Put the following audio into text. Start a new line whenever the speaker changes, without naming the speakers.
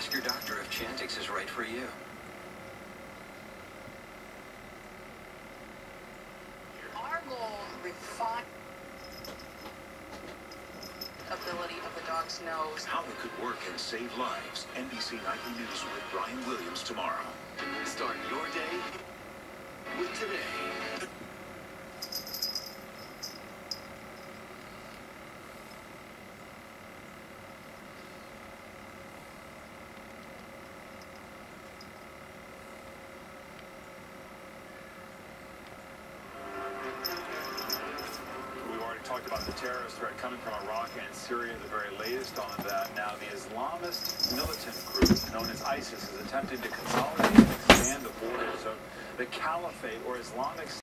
Ask your doctor if Chantix is right for you.
Our goal refine ability of the dog's nose.
How it could work and save lives. NBC Nightly News with Brian Williams tomorrow.
Start your day with Today.
Talked about the terrorist threat coming from Iraq and Syria, the very latest on that. Now, the Islamist militant group known as ISIS is attempting to consolidate and expand the borders of the Caliphate or Islamic